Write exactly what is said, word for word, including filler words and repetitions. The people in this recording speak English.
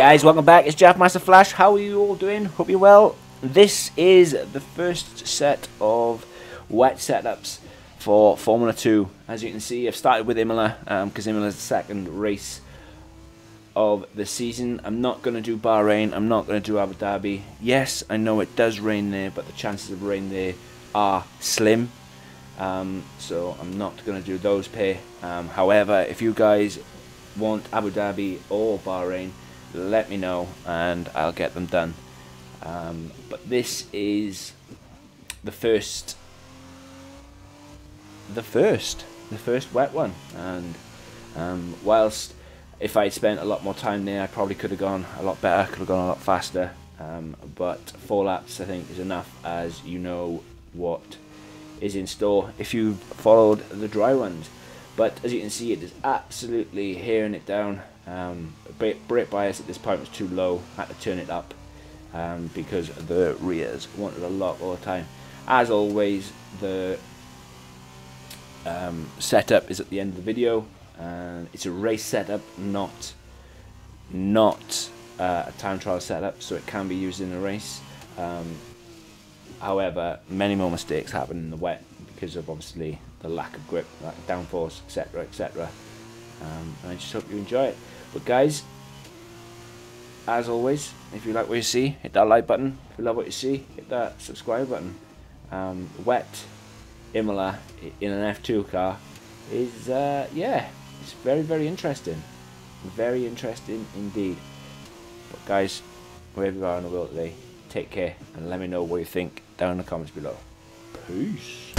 guys, welcome back. It's Jeff Master Flash. How are you all doing? Hope you're well. This is the first set of wet setups for Formula two. As you can see, I've started with Imola because um, Imola is the second race of the season. I'm not going to do Bahrain. I'm not going to do Abu Dhabi. Yes, I know it does rain there, but the chances of rain there are slim. Um, so I'm not going to do those pair. Um, however, if you guys want Abu Dhabi or Bahrain, let me know and I'll get them done. Um, but this is the first, the first, the first wet one. And um, whilst if I spent a lot more time there, I probably could have gone a lot better, could have gone a lot faster. Um, but four laps, I think, is enough, as you know what is in store if you followed the dry runs. But as you can see, it is absolutely hearing it down. Um, brake bias at this point was too low. I had to turn it up um, because the rears wanted a lot all the time. As always, the um, setup is at the end of the video, and it's a race setup, not not uh, a time trial setup, so it can be used in a race. Um, however, many more mistakes happen in the wet because of obviously the lack of grip, lack of downforce, etc, et cetera. Um, and I just hope you enjoy it. But guys, as always, if you like what you see, hit that like button. If you love what you see, hit that subscribe button. Um, wet Imola in an F two car is, uh, yeah, it's very, very interesting. Very interesting indeed. But guys, wherever you are in the world today, take care and let me know what you think down in the comments below. Peace.